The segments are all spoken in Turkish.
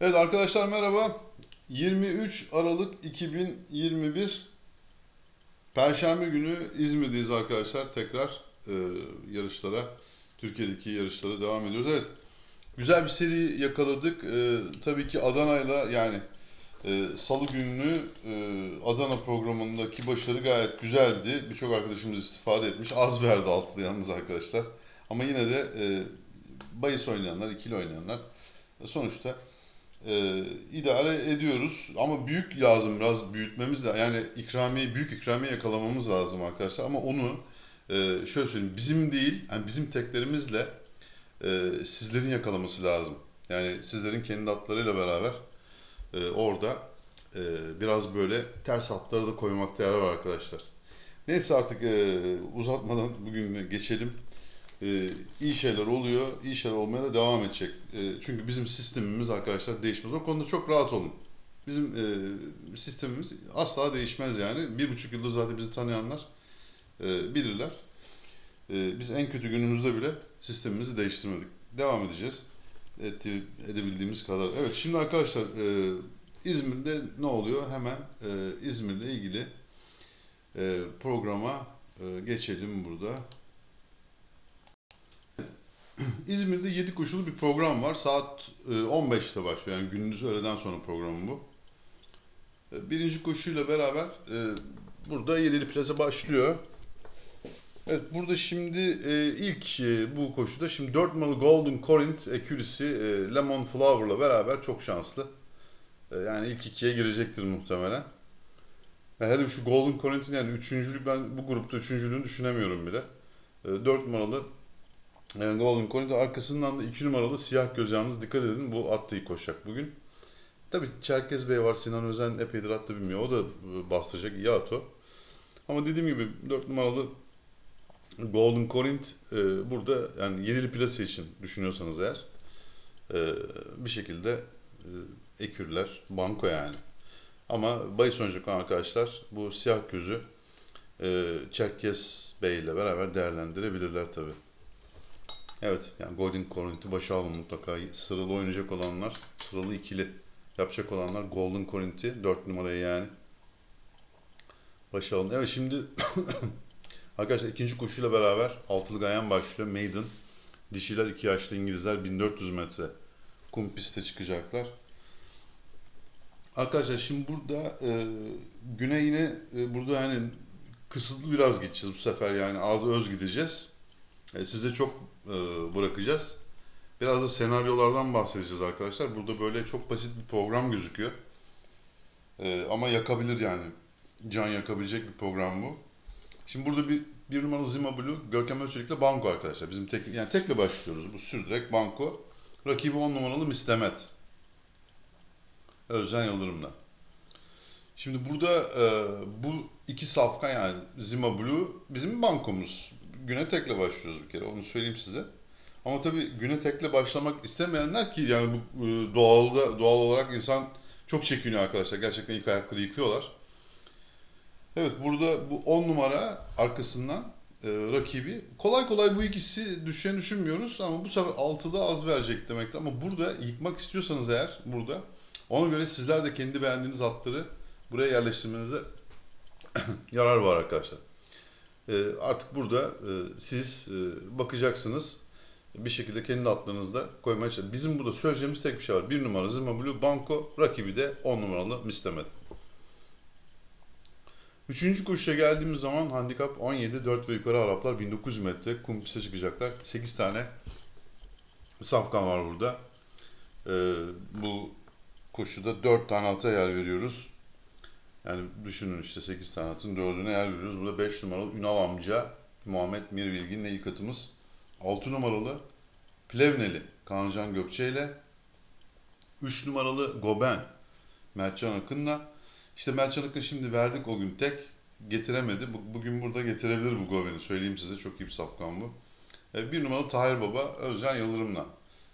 Evet arkadaşlar merhaba. 23 Aralık 2021 Perşembe günü İzmir'deyiz arkadaşlar. Tekrar e, yarışlara, Türkiye'deki yarışlara devam ediyoruz. Evet, güzel bir seri yakaladık. Tabii ki Adana'yla yani Salı gününü Adana programındaki başarı gayet güzeldi. Birçok arkadaşımız istifade etmiş. Az verdi altılı yalnız arkadaşlar. Ama yine de bahis oynayanlar, ikili oynayanlar sonuçta idare ediyoruz ama büyük lazım, biraz büyütmemiz lazım. Yani büyük ikramiye yakalamamız lazım arkadaşlar ama onu şöyle söyleyeyim, bizim değil, yani bizim teklerimizle sizlerin yakalaması lazım. Yani sizlerin kendi atlarıyla beraber orada biraz böyle ters hatları da koymakta yarar var arkadaşlar. Neyse artık uzatmadan bugün geçelim. İyi şeyler oluyor, iyi şeyler olmaya da devam edecek. Çünkü bizim sistemimiz arkadaşlar değişmez. O konuda çok rahat olun. Bizim sistemimiz asla değişmez yani. 1,5 yıldır zaten bizi tanıyanlar bilirler. Biz en kötü günümüzde bile sistemimizi değiştirmedik. Devam edeceğiz. Edebildiğimiz kadar. Evet, şimdi arkadaşlar İzmir'de ne oluyor? Hemen İzmir'le ilgili programa geçelim burada. İzmir'de 7 koşulu bir program var. Saat 15'te başlıyor. Yani gündüz öğleden sonra programı bu. Birinci koşuyla beraber burada 7'li plaza başlıyor. Evet, burada şimdi ilk bu koşuda şimdi 4 numaralı Golden Corinth Accuracy Lemon Flower'la beraber çok şanslı. Yani ilk ikiye girecektir muhtemelen. Hele şu Golden Corinth'in yani üçüncülük, ben bu grupta üçüncülüğünü düşünemiyorum bile. 4 numaralı Golden Corinth, arkasından da 2 numaralı Siyah Göz, yalnız dikkat edin, bu at da iyi koşacak bugün. Tabii Çerkez Bey var, Sinan Özen epeydir atla bilmiyor, o da bastıracak, iyi at o. Ama dediğim gibi 4 numaralı Golden Corinth burada yani 7'li plase için düşünüyorsanız eğer bir şekilde ekürler, banko yani. Ama bahis oynayacak olan arkadaşlar bu Siyah Gözü Çerkez Bey ile beraber değerlendirebilirler tabii. Evet, yani Golden Corinth'i başa alın mutlaka. Sıralı oynayacak olanlar, sıralı ikili yapacak olanlar Golden Corinth'i 4 numarayı yani başa alın. Evet, şimdi arkadaşlar ikinci koşuyla beraber altılı ganyan başlıyor. Maiden. Dişiler 2 yaşlı İngilizler 1400 metre kum piste çıkacaklar. Arkadaşlar şimdi burada güne yine burada yani kısıtlı biraz gideceğiz bu sefer, yani az öz gideceğiz. Size çok bırakacağız. Biraz da senaryolardan bahsedeceğiz arkadaşlar. Burada böyle çok basit bir program gözüküyor. Ama yakabilir yani. Can yakabilecek bir program bu. Şimdi burada bir numaralı Zima Blue, Görkem Özçelik'le banko arkadaşlar. Bizim yani tekle başlıyoruz. Bu sürdürek banko. Rakibi 10 numaralı Mistemet. Özcan Yıldırım'la. Şimdi burada bu iki safkan yani Zima Blue bizim bankomuz. Güne tekle başlıyoruz bir kere, onu söyleyeyim size. Ama tabii güne tekle başlamak istemeyenler, ki yani bu doğal olarak insan çok çekiniyor arkadaşlar. Gerçekten ilk ayakları yıkıyorlar. Evet, burada bu 10 numara arkasından rakibi. Kolay kolay bu ikisi düşeceğini düşünmüyoruz ama bu sefer 6'da az verecek demektir. Ama burada yıkmak istiyorsanız eğer burada ona göre sizler de kendi beğendiğiniz atları buraya yerleştirmenize yarar var arkadaşlar. Artık burada siz bakacaksınız. Bir şekilde kendi atlarınızda koymaya çalışın. Bizim burada söyleyeceğimiz tek bir şey var. Bir numara Zima Blue Banco, rakibi de 10 numaralı Mistemet. Üçüncü koşuya geldiğimiz zaman handikap 17, 4 ve yukarı Araplar 1900 metre kum piste çıkacaklar. 8 tane safkan var burada. Bu koşuda 4 tane ata yer veriyoruz. Yani düşünün işte 8 tane atın 4'üne yer veriyoruz. Burada 5 numaralı Ünal amca Muhammed Mirbilgin'le ilk atımız. 6 numaralı Plevneli Kancan Gökçe ile 3 numaralı Goben Mertcan Akın'la. İşte Mertcan Akın şimdi verdik o gün tek getiremedi. Bugün burada getirebilir bu Goben'i, söyleyeyim size, çok iyi bir safkan bu. Bir numaralı Tahir Baba Özcan Yıldırım'la.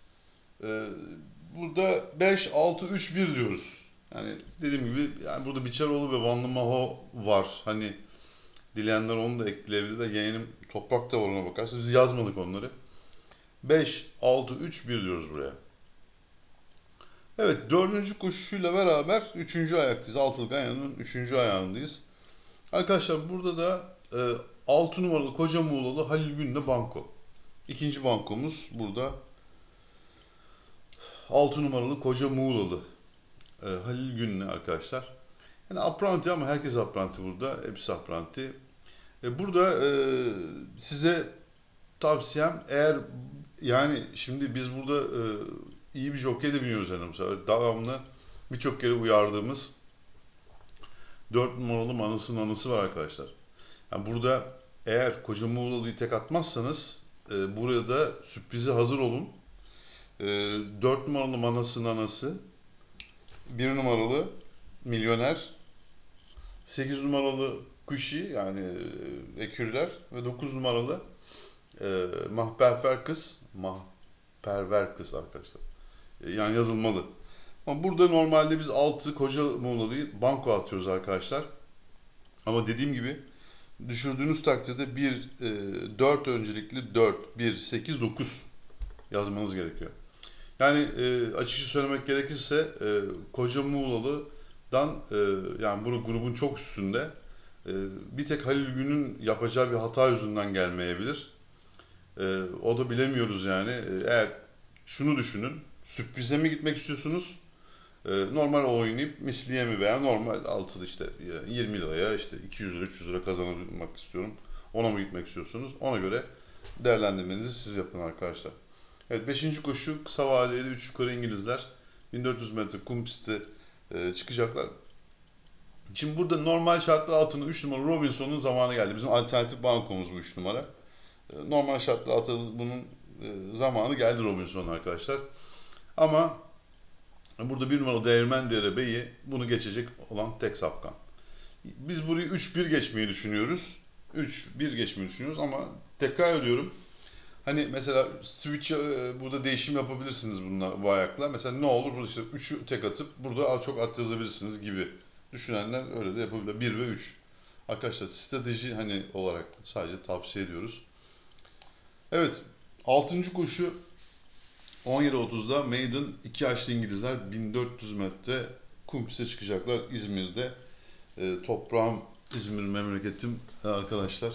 Burada 5, 6, 3, 1 diyoruz. Yani dediğim gibi yani burada Biçeroğlu ve Vanlı Maho var. Hani dileyenler onu da ekleyebilir. Yeğenim Toprak da var, ona bakarsanız. Biz yazmadık onları. 5, 6, 3, 1 diyoruz buraya. Evet, dördüncü koşuyla beraber üçüncü ayaktayız. Altılık ayağının üçüncü ayağındayız. Arkadaşlar burada da 6 numaralı Koca Muğlalı Halil Gün'le banko. İkinci bankomuz burada 6 numaralı Koca Muğlalı Halil Gün'le arkadaşlar. Yani apranti ama herkes apranti burada. Hepsi apranti. Burada size tavsiyem, eğer yani şimdi biz burada iyi bir jockey de biniyoruz yani bu sefer. Devamlı birçok kere uyardığımız 4 numaralı Manas'ın anısı var arkadaşlar. Yani burada eğer Koca Muğlalı'yı tek atmazsanız buraya da sürprize hazır olun. 4 numaralı Manas'ın anası, bir numaralı Milyoner, 8 numaralı Kuşi yani Ekürler ve 9 numaralı Mahperver Kız arkadaşlar. Yani yazılmalı. Ama burada normalde biz 6 Koca Muğlalı'yı banko atıyoruz arkadaşlar. Ama dediğim gibi düşürdüğünüz takdirde 4 öncelikli 4, 1, 8, 9 yazmanız gerekiyor. Yani açıkça söylemek gerekirse Koca Muğlalı'dan yani bu grubun çok üstünde bir tek Halil Gün'ün yapacağı bir hata yüzünden gelmeyebilir. O da bilemiyoruz yani. Eğer şunu düşünün, sürprize mi gitmek istiyorsunuz? Normal oynayıp misliye mi veya normal altılı işte 20 liraya işte 200 lira 300 lira kazanabilmek istiyorum. Ona mı gitmek istiyorsunuz? Ona göre değerlendirmenizi siz yapın arkadaşlar. Evet, beşinci koşu kısa vadeli 3 yukarı İngilizler 1400 metre kum pisti çıkacaklar. Şimdi burada normal şartlar altında 3 numara Robinson'un zamanı geldi. Bizim alternatif bankomuz bu 3 numara. Normal şartlar altında bunun zamanı geldi Robinson'un arkadaşlar. Ama burada bir numaralı Değirmen Derebeyi bunu geçecek olan tek safkan. Biz burayı 3-1 geçmeyi düşünüyoruz. 3-1 geçmeyi düşünüyoruz ama tekrar ediyorum. Hani mesela switch burada değişim yapabilirsiniz bununla, bu ayakla. Mesela ne olur burada işte 3'ü tek atıp burada çok at yazabilirsiniz gibi. Düşünenler öyle de yapabilir. 1 ve 3. Arkadaşlar strateji hani olarak sadece tavsiye ediyoruz. Evet, altıncı koşu 17.30'da Maiden 2 yaşlı İngilizler 1400 metre kum piste çıkacaklar İzmir'de. Toprağım İzmir memleketim arkadaşlar.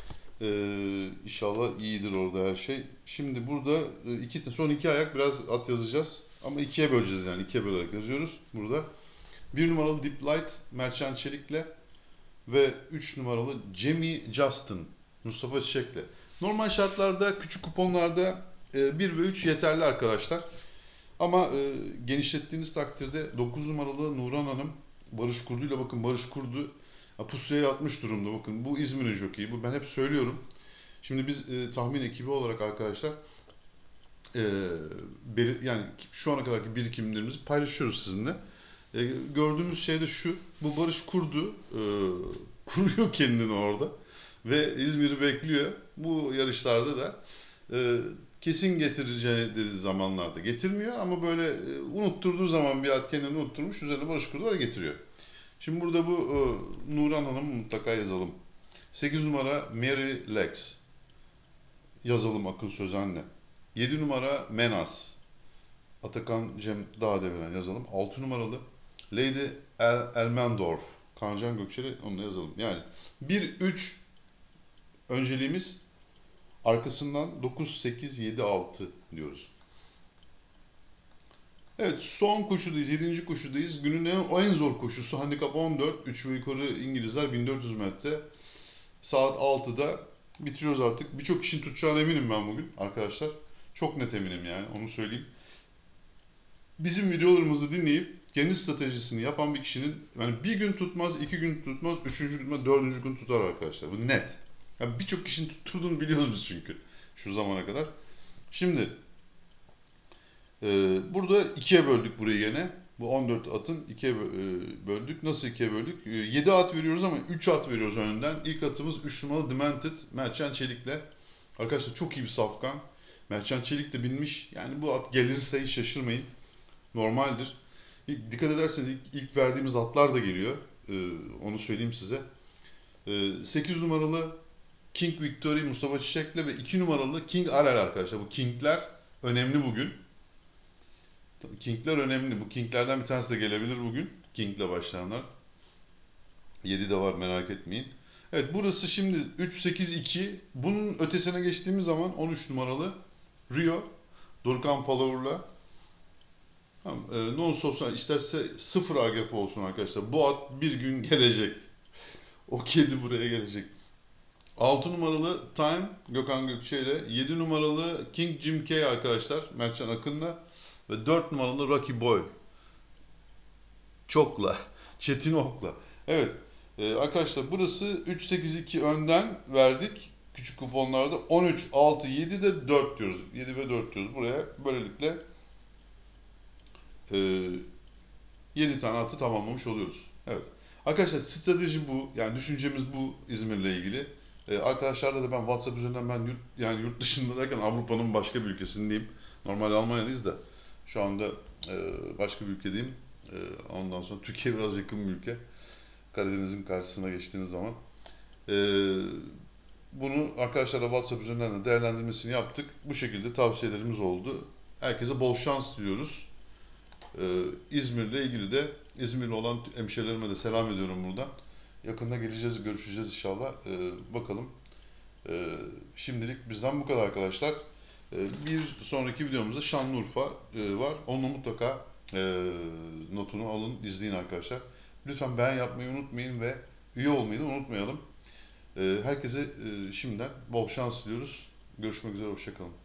İnşallah iyidir orada her şey. Şimdi burada son iki ayak biraz at yazacağız. Ama ikiye böleceğiz yani. İkiye bölerek yazıyoruz burada. Bir numaralı Deep Light Mertcan Çelik'le ve 3 numaralı Jamie Justin Mustafa Çiçek'le. Normal şartlarda küçük kuponlarda 1 ve 3 yeterli arkadaşlar. Ama genişlettiğiniz takdirde 9 numaralı Nuran Hanım Barış Kurdu ile, bakın Barış Kurdu pusuya yatmış durumda. Bakın bu İzmir'in jokeyi. Bu ben hep söylüyorum. Şimdi biz tahmin ekibi olarak arkadaşlar yani şu ana kadarki birikimlerimizi paylaşıyoruz sizinle. Gördüğümüz şey de şu. Bu Barış Kurdu kuruyor kendini orada ve İzmir'i bekliyor. Bu yarışlarda da kesin getireceği dediği zamanlarda getirmiyor ama böyle unutturduğu zaman bir at kendini unutturmuş, üzerine Barış Kurdu var getiriyor. Şimdi burada bu Nuran Hanım mutlaka yazalım. 8 numara Mary Lex yazalım Akın Sözen'le. 7 numara Menas Atakan Cem Dağdeveren yazalım. 6 numaralı Lady Elmendorf Kancan Gökçer'i onunla yazalım. Yani 1-3 önceliğimiz, arkasından 9, 8, 7, 6 diyoruz. Evet, son koşudayız. 7. koşudayız. Günün en zor koşusu. Handikap 14. 3 ve yukarı İngilizler 1400 metre. Saat 6'da bitiriyoruz artık. Birçok kişinin tutacağına eminim ben bugün arkadaşlar. Çok net eminim yani, onu söyleyeyim. Bizim videolarımızı dinleyip kendi stratejisini yapan bir kişinin yani bir gün tutmaz, 2 gün tutmaz, 3. gün tutmaz, 4. gün tutar arkadaşlar. Bu net. Yani birçok kişinin tutturduğunu biliyoruz biz çünkü şu zamana kadar. Şimdi burada ikiye böldük burayı gene. Bu 14 atın ikiye böldük. Nasıl ikiye böldük? 7 at veriyoruz ama 3 at veriyoruz önden. İlk atımız 3 numaralı Demented Mertcan Çelik'le. Arkadaşlar çok iyi bir safkan. Mertcan Çelik de binmiş. Yani bu at gelirse hiç şaşırmayın. Normaldir. Dikkat ederseniz ilk verdiğimiz atlar da geliyor. Onu söyleyeyim size. 8 numaralı King Victory Mustafa Çiçek'le ve 2 numaralı King Arel arkadaşlar. Bu King'ler önemli bugün. King'ler önemli. Bu King'lerden bir tanesi de gelebilir bugün. King'le başlayanlar. 7 de var, merak etmeyin. Evet, burası şimdi 3-8-2. Bunun ötesine geçtiğimiz zaman 13 numaralı Rio. Dorukhan Palaur'la. Tamam, non-stop isterse 0 AGF olsun arkadaşlar. Bu at bir gün gelecek. O kedi buraya gelecek. 6 numaralı Time Gökhan Gökçe ile, 7 numaralı King Jim K arkadaşlar Mertcan Akın'la ve 4 numaralı Rocky Boy Çok'la, Çetin Ok'la. Evet, arkadaşlar burası 3-8-2 önden verdik küçük kuponlarda. 13, 6, 7 de 4 diyoruz. 7 ve 4 diyoruz. Buraya böylelikle e, 7 tane atı tamamlamış oluyoruz. Evet. Arkadaşlar strateji bu. Yani düşüncemiz bu İzmir'le ilgili. Arkadaşlarla da ben WhatsApp üzerinden yani yurt dışında derken Avrupa'nın başka bir ülkesindeyim. Normalde Almanya'dayız da şu anda başka bir ülkedeyim. Ondan sonra Türkiye biraz yakın bir ülke. Karadeniz'in karşısına geçtiğiniz zaman. E, Bunu arkadaşlarla WhatsApp üzerinden de değerlendirmesini yaptık. Bu şekilde tavsiyelerimiz oldu. Herkese bol şans diliyoruz. İzmir'le ilgili de İzmirli olan hemşehrilerime de selam ediyorum buradan. Yakında geleceğiz, görüşeceğiz inşallah. Bakalım. Şimdilik bizden bu kadar arkadaşlar. Bir sonraki videomuzda Şanlıurfa var. Onu mutlaka notunu alın, izleyin arkadaşlar. Lütfen beğen yapmayı unutmayın ve üye olmayı da unutmayalım. Herkese şimdiden bol şans diliyoruz. Görüşmek üzere, hoşça kalın.